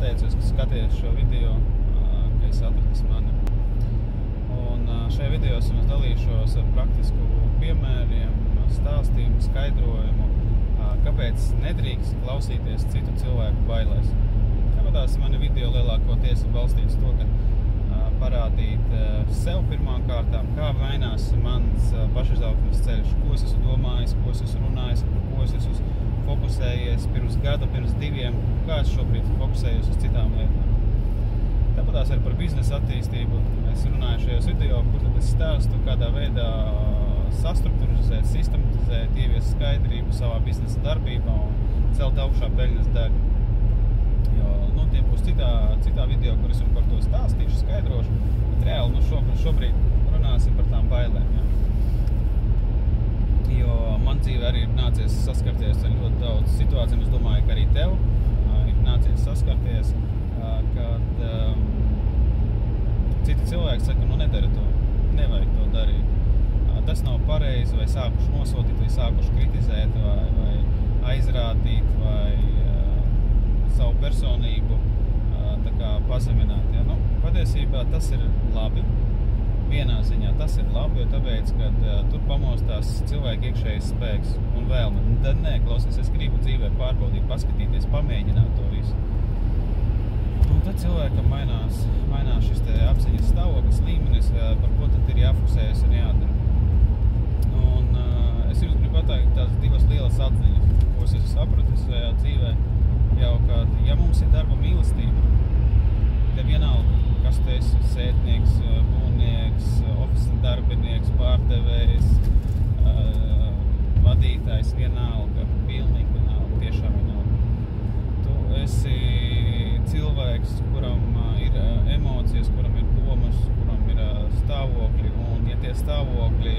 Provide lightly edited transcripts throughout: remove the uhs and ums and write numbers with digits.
pateicos, ka skaties šo video, ka esi atradis mani. Un šajā video es jums dalīšos ar praktisku piemēriem, stāstījumu, skaidrojumu, kāpēc nedrīkst klausīties citu cilvēku bailēs. Tāpēc mani video lielākoties ir balstīts to, ka parādīt sev pirmām kārtām, kā mainās mans pašizaugsmes ceļš, ko es esmu domājis, ko es esmu runājis, par ko es esmu fokusējies pirms gada, pirms 2, kā es šobrīd fokusējos uz citām lietām. Tāpēc arī par biznesa attīstību es runāju šajos video, kur tad es stāstu, kādā veidā sastrukturizēt, sistematizēt, ieviest skaidrību savā biznesa darbībā un celt augšā peļņas daļu. Jo, tie būs citā video, kur es par to stāstīšu, skaidrošu, bet reāli šobrīd runāsim par tām bailēm. Ja? Jo man dzīve arī ir nācies saskarties ar ļoti daudz situācijām. Es domāju, ka arī tev ir nācies saskarties, kad citi cilvēki saka, nedara to, nevajag to darīt. Tas nav pareizi, vai sākuši nosodīt, vai sākuši kritizēt, vai aizrādīt, vai savu personību tā kā pazemināt. Ja? Patiesībā tas ir labi. Vienā ziņā tas ir labi, jo tāpēc, kad tur pamostās cilvēku iekšējais spēks un vēlme. Tad nē, klausies, es gribu dzīvē pārbaudīt, paskatīties, pamēģināt to visu. Un tad cilvēkam mainās šis te apziņas stāvoklis, līmenis, par ko tad ir jāfokusējas un jādara. Un es jums gribu pateikt tās 2 lielas atziņas, ko es esmu sapratis šajā dzīvē. Jau, kad, ja mums ir darba mīlestība, te vienalga, kas tu esi, sētnieks, būvnieks, ofisa darbinieks, pārdevējs, vadītājs, vienalga, pilnīgi vienalga, tiešām vienalga. Tu esi cilvēks, kuram ir emocijas, kuram ir domas, kuram ir stāvokļi, un ja tie stāvokļi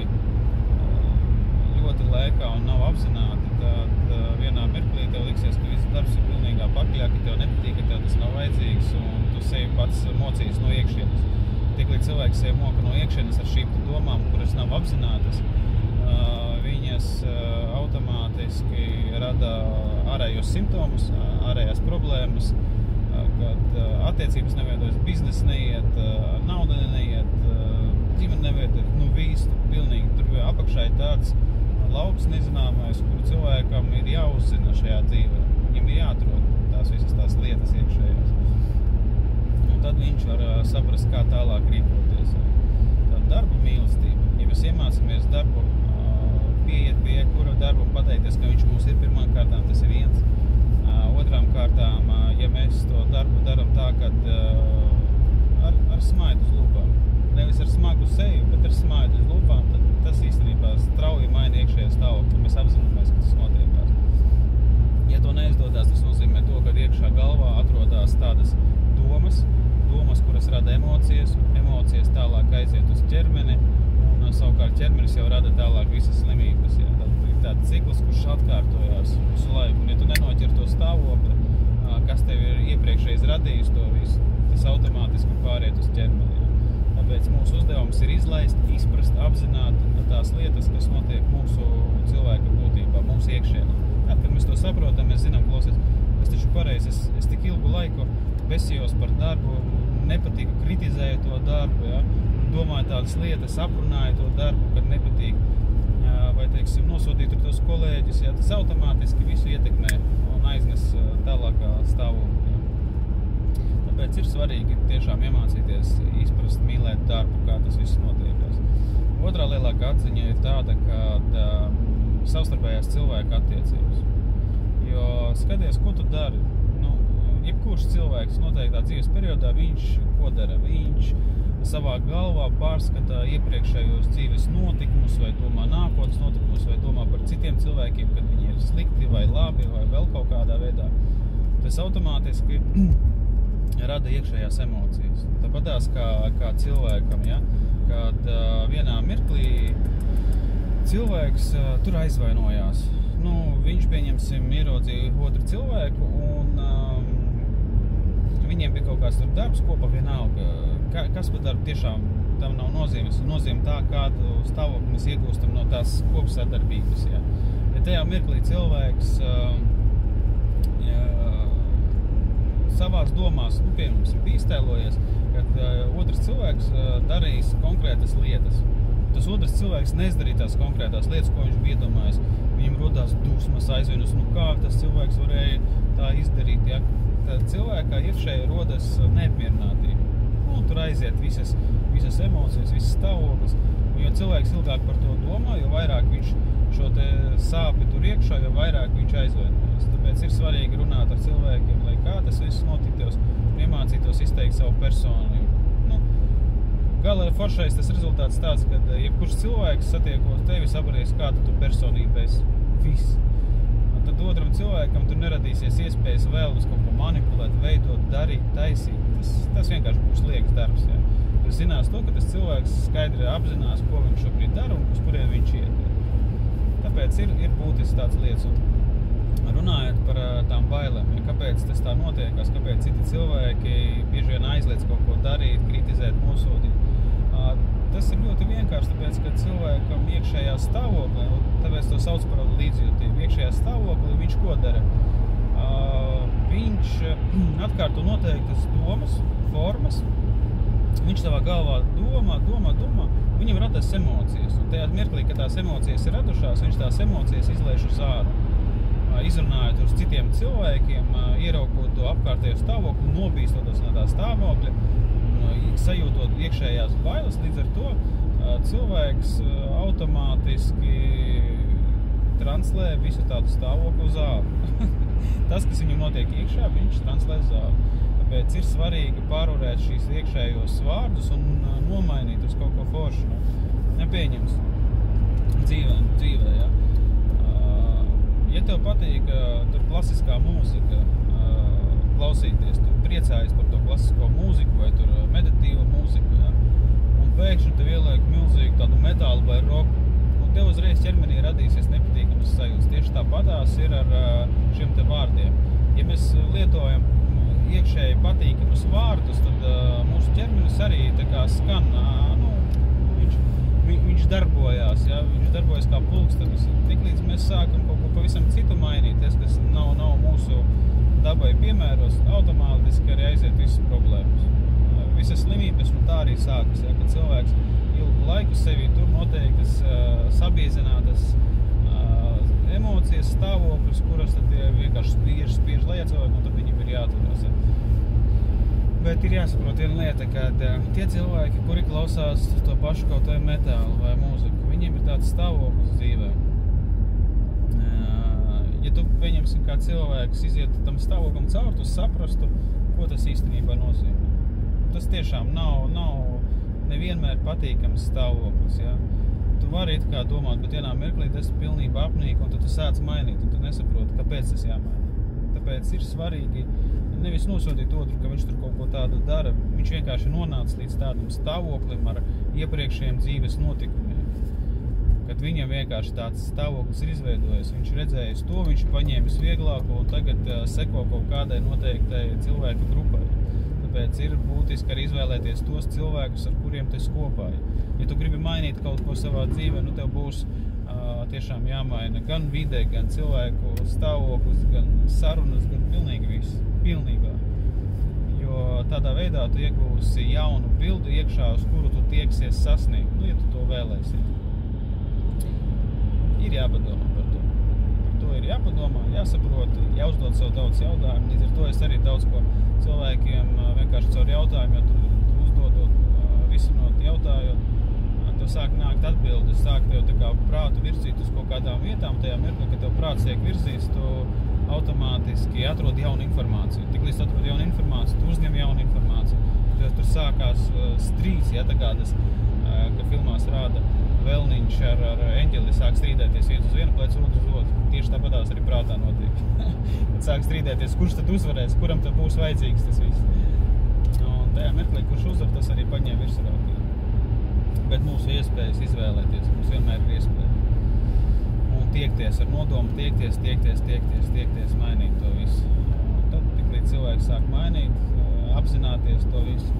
ļoti lēkā un nav apzināti, tad vienā mirklī tev liksies, ka viss darbs ir pilnīgā pakļā, ka tev nepatīk, ka tev tas nav vajadzīgs, un tu sevi pats mocīs no iekšienes. Tiklīdz cilvēks sevi moka no iekšienes ar šīm domām, kuras nav apzinātas, viņas automātiski rada ārējos simptomus, ārējās problēmas, kad attiecības neveidojas, biznesa neiet, nauda neiet, ģimene neveidojas, visu pilnīgi. Tur apakšā ir tāds lauks nezināmais, kuru cilvēkam ir jāuzzina šajā dzīvē. Viņam ir jāatrod visas tās lietas iekšējās. Un tad viņš var saprast, kā tālāk rīkoties. Tā darba mīlestība. Ja mēs iemācāmies darbu, pieiet pie kura darbu un pateikties, ka viņš mums ir pirmām kārtām, tas ir viens. Otrām kārtām, ja mēs to darbu daram tā, kad ar smaidu uz lūpām. Nevis ar smagu seju, bet ar smaidu uz lūpām, tad tas īstenībā strauji maina iekšējā stāvokli. Mēs apzināmies, ka tas notiekās. Ja to neizdodas, tas nozīmē to, ka iekšā galvā atrodas tādas domas, kuras rada emocijas, emocijas tālāk aiziet uz ķermeni, un savukārt ķermenis jau rada tālāk visas slimības. Ja? Tad ir tāds cikls, kurš atkārtojās visu laiku. Un ja tu nenoķer to stāvokli, kas tev ir iepriekšreiz radījis to visu, tas automātiski pāriet uz ķermeni. Ja? Tāpēc mūsu uzdevums ir izlaist, izprast, apzināt tās lietas, kas notiek mūsu cilvēka būtībā, mūsu iekšienā. Tad, kad mēs to saprotam, mēs zinām, klausies, es taču pareizi, es tik ilgu laiku besījos par darbu, nepatīku, kritizēju to darbu, ja? Domāju tādas lietas, aprunāju to darbu, kad nepatīk, vai, teiksim, nosodītu tos kolēģus, ja? Tas automātiski visu ietekmē un aiznes tālākā stāvokļa. Ja? Tāpēc ir svarīgi tiešām iemācīties, izprast, mīlēt darbu, kā tas viss notiekās. Otrā lielākā atziņa ir tāda, ka savstarpējās cilvēka attiecības. Jo skaties, ko tu dari. Jebkurš cilvēks noteiktā dzīves periodā, viņš ko dara? Viņš savā galvā pārskata iepriekšējos dzīves notikumus, vai domā nākotnes notikumus, vai domā par citiem cilvēkiem, kad viņi ir slikti vai labi, vai vēl kaut kādā veidā. Tas automātiski rada iekšējās emocijas. Tāpatās kā cilvēkam, ja? Kad vienā mirklī cilvēks tur aizvainojās. Viņš, pieņemsim, ieraudzīja otru cilvēku un viņiem bija kaut kāds tur darbs kopā vienalga. Kas par darbu tiešām tam nav nozīmes. Nozīme tā, kādu stāvokli mēs iegūstam no tās kopsadarbības. Ja? Ja tajā mirklī cilvēks savās domās, piemēram, pīstēlojies, kad otrs cilvēks darīs konkrētas lietas. Tas otrs cilvēks nezdarīja tās konkrētās lietas, ko viņš bija iedomājis. Viņam rodās dusmas, aizvinus, kā tas cilvēks varēja tā izdarīt, ja? Tad cilvēkā iekšēji rodas neapmierinātība. Tur aiziet visas emocijas, visas stāvoklis. Jo cilvēks ilgāk par to domā, jo vairāk viņš šo te sāpi tur iekšā, jo vairāk viņš aizvainojas. Tāpēc ir svarīgi runāt ar cilvēkiem, lai kā tas viss notiktos un iemācītos izteikt savu personību. Gala foršais tas rezultāts tāds, ka jebkurš cilvēks satiekot tevi sabarīs, kāda tu personība esi. Viss. Un tad otram cilvēkam tur neradīsies iespējas vēl uz kaut ko manipulēt, veidot, darīt, taisīt. Tas vienkārši būs liekas darbs. Ja? Jo zinās to, ka tas cilvēks skaidri apzinās, ko viņš šobrīd dara un uz kurien viņš iet. Tāpēc ir būtisks tāds lietas. Un runājot par tām bailēm, ja kāpēc tas tā notiekās, kāpēc citi cilvēki bieži vien aizliedz kaut ko darīt, kritizēt, nosodīt. Tas ir ļoti vienkārši, tāpēc, ka cilvēkam iekšējā stāvoklī, tāpēc to sauc par līdzjūtību, iekšējā stāvoklī viņš ko dara? Viņš atkārto noteiktas domas, formas, viņš savā galvā domā, viņam radās emocijas, un tajā mirklī, kad tās emocijas ir radušās, viņš tās emocijas izlaiž uz āru. Izrunājot uz citiem cilvēkiem, ieraukot to apkārtējo stāvokli, nobīstoties no tā stāvokļa, sajūtot iekšējās bailes, līdz ar to cilvēks automātiski translē visu tādu stāvokli uz āru. Tas, kas viņam notiek iekšā, viņš translē uz āru. Tāpēc ir svarīgi pārvarēt šīs iekšējos vārdus un nomainīt uz kaut ko foršu. Nepieņems dzīvē, ja. Ja tev patīk tur klasiskā mūzika, klausīties, tu priecājies par to klasisko mūziku vai tur meditīvu mūziku, ja? Un pēkšņi tev ieliek milzīgi tādu metālu vai roku, un tev uzreiz ķermenī radīsies nepatīkamas sajūtas. Tieši tāpatās ir ar šiem te vārdiem. Ja mēs lietojam iekšēji patīkamus vārdus, tad mūsu ķermenis arī tā kā skan, viņš darbojās, ja? Viņš darbojas kā pulkstenis. Tiklīdz mēs sākam kaut ko pavisam citu mainīties, kas nav mūsu dabai piemēros, automātiski arī aiziet visas problēmas. Visas slimības, tā arī sākas, ja? Kad cilvēks ilgu laiku sevi tur noteiktas sabiezinātas emocijas, stāvokļus, kuras tad vienkārši spiež lejā cilvēku, un tad viņam ir jāturās. Ja? Bet ir jāsaprot viena lieta, ka tie cilvēki, kuri klausās to pašu kaut vai metālu vai mūziku, viņiem ir tāds stāvoklis dzīvē. Ja tu, pieņemsim, kā cilvēks iziet tam stāvoklim caur, tu saprastu, ko tas īstenībā nozīmē. Tas tiešām nav nevienmēr patīkams stāvoklis, ja? Tu vari it kā domāt, bet vienā mirklī tas pilnībā apnīk, un tu sāc mainīt, un tu nesaproti, kāpēc tas jāmaina. Tāpēc ir svarīgi nevis nosodīt otru, ka viņš tur kaut ko tādu dara. Viņš vienkārši nonāca līdz tādam stāvoklim ar iepriekšējiem dzīves notikumiem. Kad viņam vienkārši tāds stāvoklis ir izveidojies, viņš redzējis to, viņš paņēmis vieglāko un tagad seko kaut kādai noteiktai cilvēku grupai. Tāpēc ir būtiski arī izvēlēties tos cilvēkus, ar kuriem tu esi kopā. Ja tu gribi mainīt kaut ko savā dzīvē, tev būs tiešām jāmaina gan vide, gan cilvēku stāvoklis, gan sarunas, gan pilnīgi viss. Pilnībā. Jo tādā veidā tu iegūsi jaunu bildi iekšā, uz kuru tu tieksies sasniegt, ja tu to vēlēsies. Ir jāpadomā par to. Par to ir jāpadomā, jāsaprot, jāuzdod sev daudz jautājumu. Līdz ar to es arī daudz ko cilvēkiem vienkārši caur jautājumu, ja tu uzdodot, risinot jautājot, tu sāk nākt atbildes, sāk tev tā kā prātu virzīt uz kaut kādām vietām, tajā mirklī, kad tev prāts tiek virzīts, tu automātiski atrod jaunu informāciju. Tiklīdz tu atrod jaunu informāciju, tu uzņem jaunu informāciju. Tur sākās strīds, ja, tā kā tas, ka filmās rāda Velniņš ar eņģeli sāk strīdēties viens uz vienu plec, otru uz otru. Tieši tāpatās arī prātā notiek. Tad sāk strīdēties, kurš tad uzvarēs, kuram tad būs vajadzīgs tas viss. Un tajā mirklī, kurš uzvar, tas arī paņem virsrautību. Bet mūsu iespējas izvēlēties, mums vienmēr ir iespēja. Un tiekties ar nodomu, tiekties, mainīt to visu. Un tad, tiklīdz cilvēks sāk mainīt, apzināties to visu,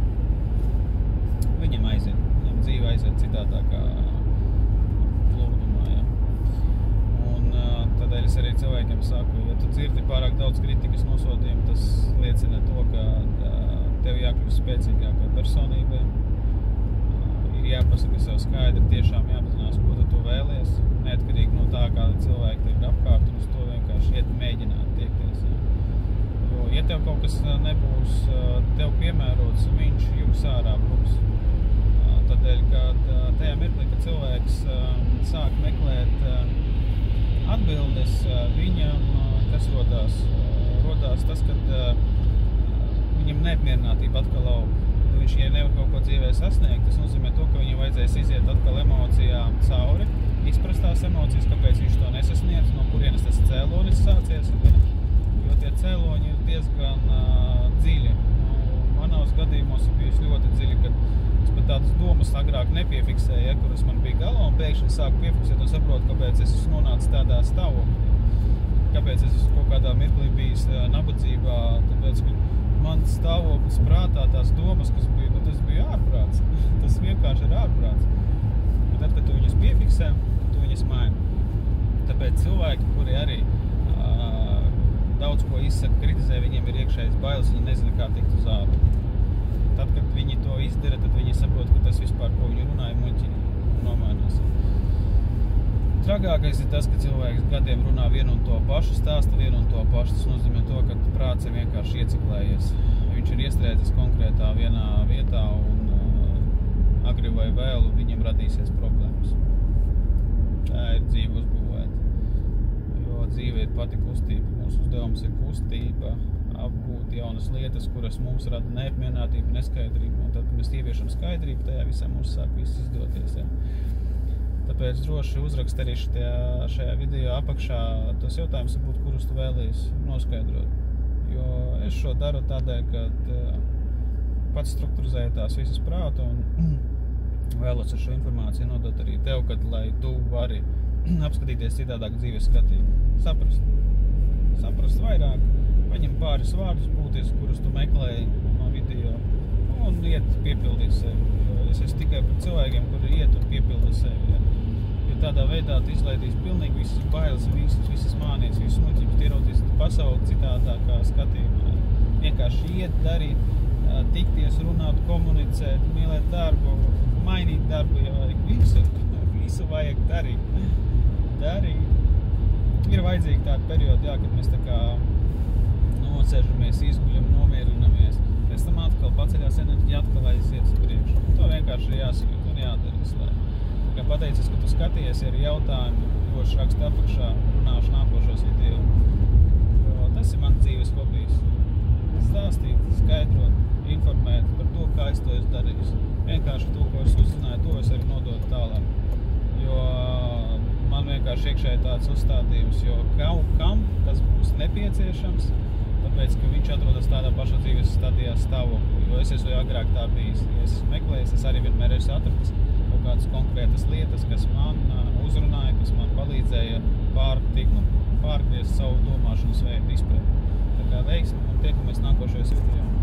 viņam dzīve aiziet citātākā plūdumā, ja. Un tādēļ es arī cilvēkiem saku, ja tu dzirdi pārāk daudz kritikas nosodījumu, tas liecina spēcīgākai personībai. Ir jāpasaka sev skaidri, tiešām jāapzinās, ko tu vēlies, neatkarīgi no tā, kāda cilvēki tev ir apkārt, un uz to vienkārši iet mēģināt tiekties. Jo, ja tev kaut kas nebūs tev piemērots, viņš jums ārā bruks. Tādēļ, kad tajā mirklī, kad cilvēks sāk meklēt atbildes, viņam kas rodās? Rodās tas, kad viņam neapmierinātība atkal aug. Viņš, ja nevar kaut ko dzīvē sasniegt, tas nozīmē to, ka viņam vajadzēs iziet atkal emocijām cauri, izprast tās emocijas, kāpēc viņš to nesasniedz, no kurienes tas cēlonis sācies. Jo tie cēloņi ir diezgan dziļi. Manos gadījumos ir bijusi ļoti dziļi, kad es pat tādas domas agrāk nepiefiksēju, kuras man bija galvā, un pēkšņi sāku piefiksēt un saprotu, kāpēc es esmu nonācis tādā stāvoklī. Kāpēc es esmu kaut kādā mirklī bijis nabadzībā, tāpēc, ka mans stāvoklis prātā, tās domas, kas bija, tas bija ārprāts. Tas vienkārši ir ārprāts. Bet tad, kad tu viņas piefiksē, tu viņas maini. Tāpēc cilvēki, kuri arī daudz ko izsaka, kritizē, viņiem ir iekšējais bailes, viņi nezina, kā tikt uz āru. Tad, kad viņi to izdara, tad viņi saprot, ka tas vispār, ko viņi runāja, muļķīgi nomainās. Tragākais ir tas, ka cilvēks gadiem runā vienu un to pašu, stāsta vienu un to pašu. Tas nozīmē to, ka prāts ir vienkārši ieciklējies. Viņš ir iestrēdzis konkrētā vienā vietā un agri vai vēl viņam radīsies problēmas. Tā ir dzīve uzbūvēta. Jo dzīve ir pati kustība. Mūsu uzdevums ir kustība, apgūt jaunas lietas, kuras mums rada neapmierinātību, neskaidrību. Un tad, kad mēs ieviešam skaidrību, tajā visā mums sāk viss izdoties. Ja? Tāpēc droši uzrakst arī šajā video apakšā tos jautājumus, kurus tu vēlies noskaidrot. Jo es šo daru tādēļ, ka pats strukturizēju tās visas prātu un vēlos ar šo informāciju nodot arī tev, kad, lai tu vari apskatīties citādāk dzīves skatījumu. Saprast vairāk, paņem pāris vārdus būtiski, kurus tu meklēji no video un iet piepildīt sevi. Jo es esmu tikai par cilvēkiem, kuri iet un piepilda sevi. Ja? Jo tādā veidā tu izlaidīs pilnīgi visas bailes, visas mānijas, visas muļķības, ieraudzīs pasauli citādākā skatījumā. Vienkārši iet, darīt, tikties, runāt, komunicēt, mīlēt darbu, mainīt darbu, ja vajag visu vajag darīt. Ir vajadzīgi tādi periodi, jā, kad mēs tā kā nocēžamies, izguļam, nomierinamies. Pēc tam atkal paceļās enerģija, atkal aiziet uz priekšu. To vienkārši ir jāsajūt un jādara visu laiku. Kā pateicies, ka tu skaties ar jautājumu, droši rakst apakšā, runāšu nākošos video. Jo tas ir mans dzīves hobijs. Stāstīt, skaidrot, informēt par to, kā es to esmu darījis. Vienkārši to, ko es uzzināju, to es arī nodotu tālāk. Jo man vienkārši iekšēji tāds uzstādījums, jo kaut kam tas būs nepieciešams, tāpēc, ka viņš atrodas tādā pašā dzīves stadijā stāvoklī, jo es esmu agrāk tā bijis. Ja es meklēju, es arī vienmēr esmu atradis kaut kādas konkrētas lietas, kas man uzrunāja, kas man palīdzēja pārgriezt savu domāšanas veidu izpratni. Tā kā veiksmi un tiekamies nākošajos video.